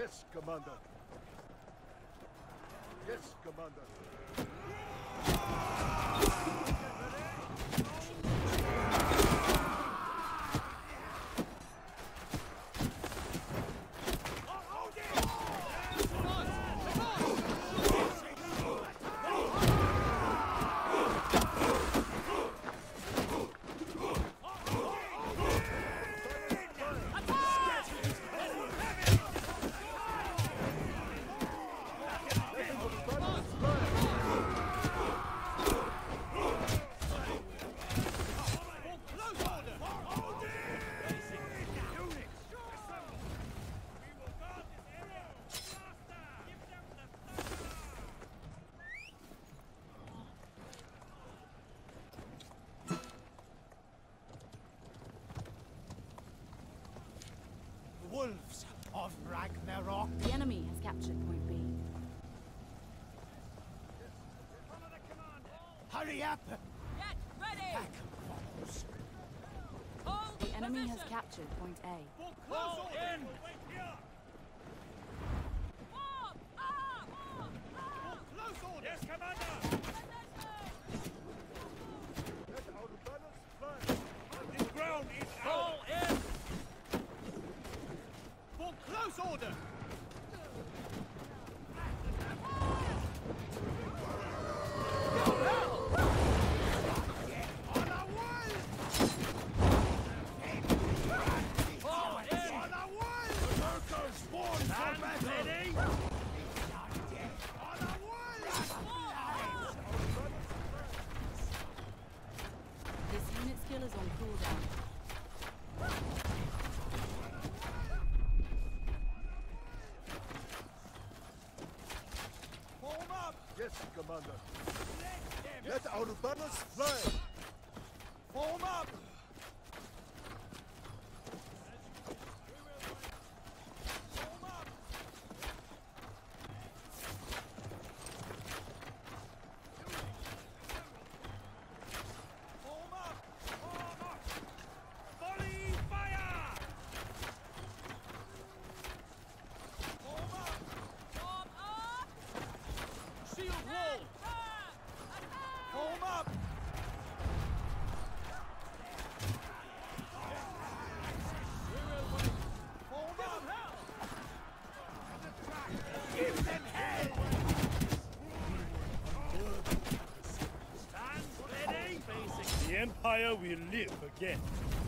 Yes, Commander. Yes, Commander. Wolves of Ragnarok. The enemy has captured point B. Hurry up! Get ready! Back walls. Hold The enemy has position. captured point A. Fall in! Form up! Close order! Yes, Commander! Let our banners fly. This ground is Fall ours! in! For close order! On our way! Fall in! On our way! Workers born for And battle. ready! On our way! This unit skill is on cooldown. Form up! Yes, Commander. Let our banners fly. Form up! Form up! Form up! Form up! Volley fire! Form up! Form up! Shield wall! Attack! Form up! Form up! Give them hell! Stand ready! The Empire will live again.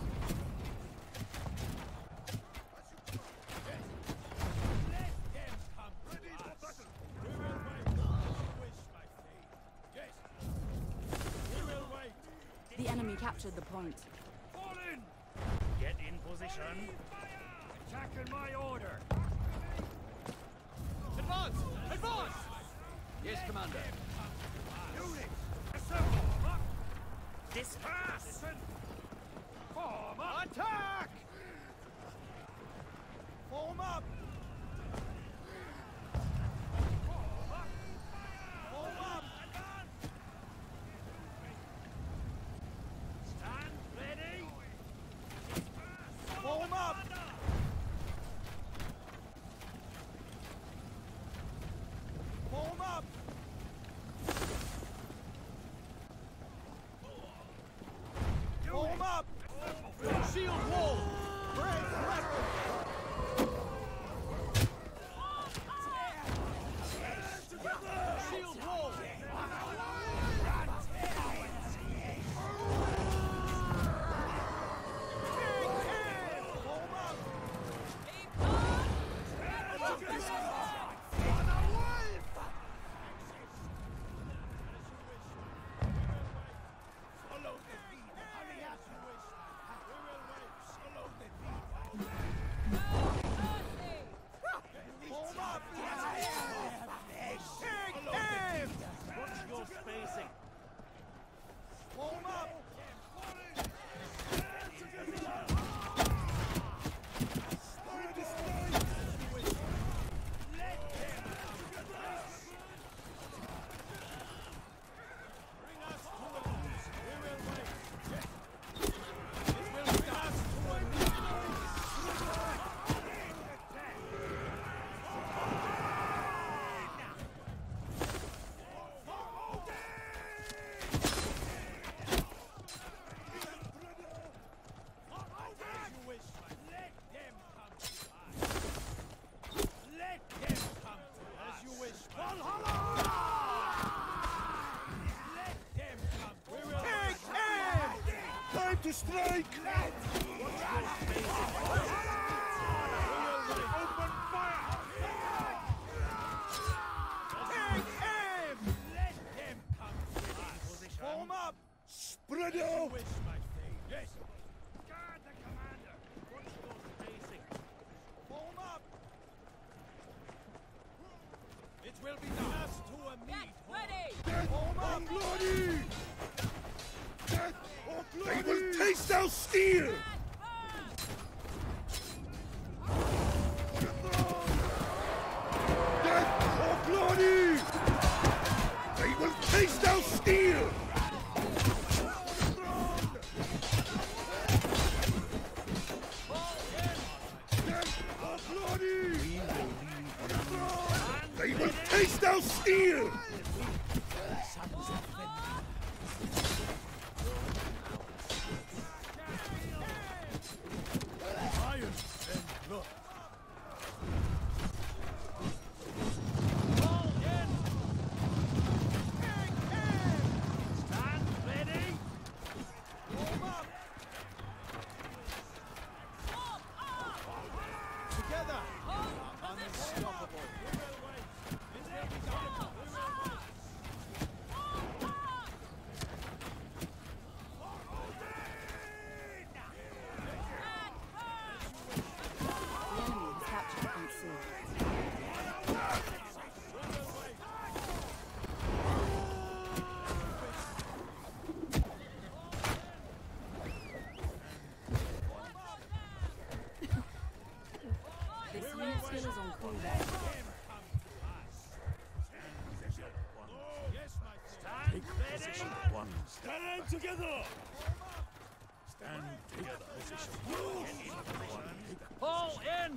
Let them come ready for battle! We will wait. Wish my fate. Yes. We will wait. The enemy captured the point. Fall in! Get in position. Attack in my order! Advance! Advance! Yes, Commander. Units, assemble! Disperse! Form up! Attack! Form up! Form up! Stand ready! Form up! Form up! Form up! Shield wall! strike! Open fire! Take aim! Let them come. Form up! Spread You out! wish, my fate. Yes. Guard the commander. Watch those facing. Form up! It will be just to a meet. Death or glory! Death or glory! They will taste our steel! Death or glory! They will taste our steel! Death or glory! They will taste our steel! Iron and blood. Fall in. Stand ready. Together! Unstoppable! The enemy has captured point C. This unit skill is on cooldown. Yes, my fate. Stand ready. Stand together! Stand together. Fall in.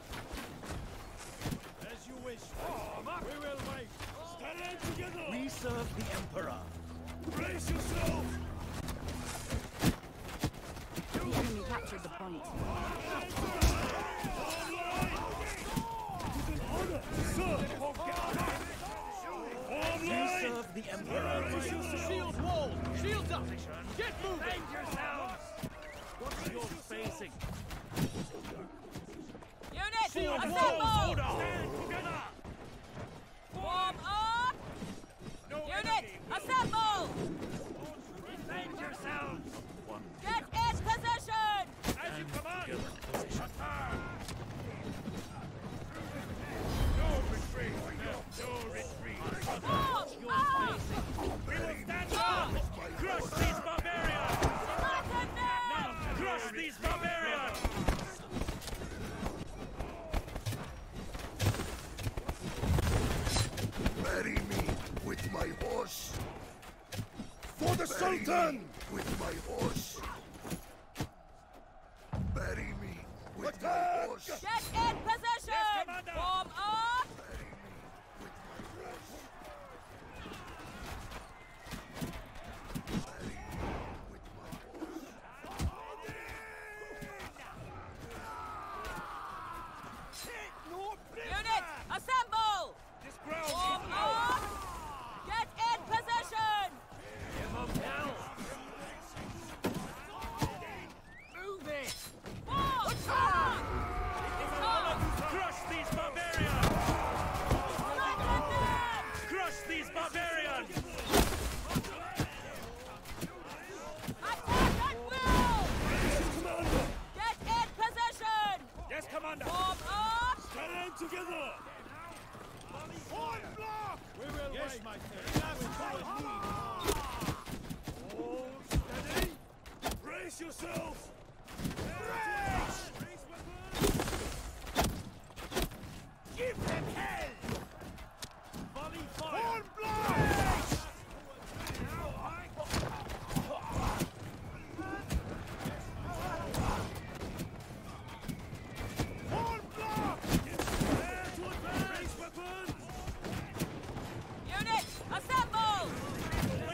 As you wish. We will wait. Stand together! We serve the Emperor. Brace yourself! The enemy captured the point. It's an honor to serve! Form We line! serve the Emperor. Shield wall. Shields up. Get moving. Defend yourselves. Watch your facing. Unit, Hold assemble! on. Stand together. Form up! Unit, assemble! Defend yourselves. Get in position! As you command. Attack. No retreat! No retreat! Form up! We will stand up. Crush these barbarians. Flatten them! Crush these barbarians. Bury me with my horse! For the Sultan! With my horse! Bury me with my horse! Get in position! Commander! Form up! Bury me with my horse! Bury me with my horse! Unit, assemble! This ground Form is up! Get in position! Give them hell. Move it. Form up! Crush these barbarians. Flatten them! Crush these barbarians. Attack at will! Get in position! Yes, Commander. Form up! Stand together! We will wait, my fate. Just to a meet. Hold steady! Brace yourselves! Give them hell. Volley fire. Unit, assemble!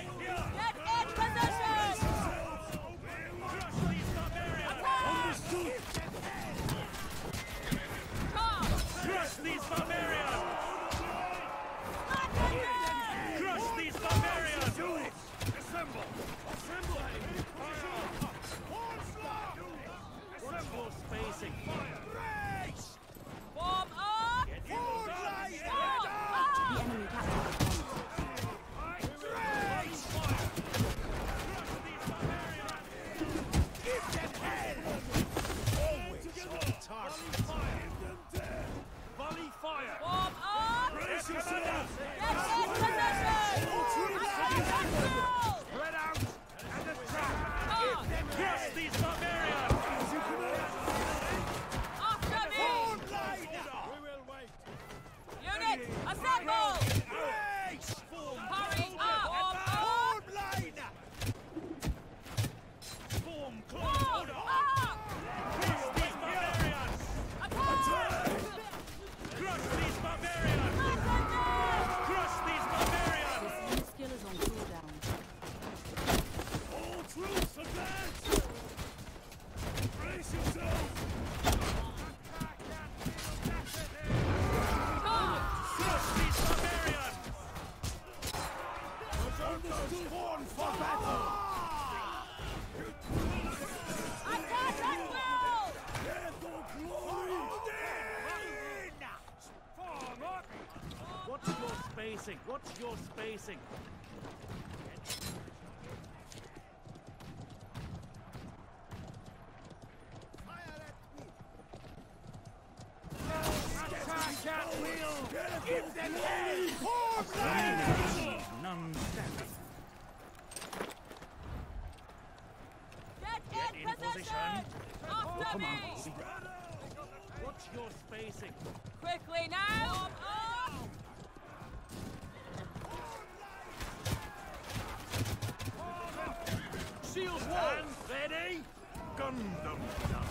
Get in position! Crush these barbarians. Attack! Understood! spacing? What's your spacing? Attack at will! Give them hell! None standing. Get Get in in position! After Come me! on, Bobby. What's your spacing? Quickly now! Up! Shield wall! Ready? Gun them down.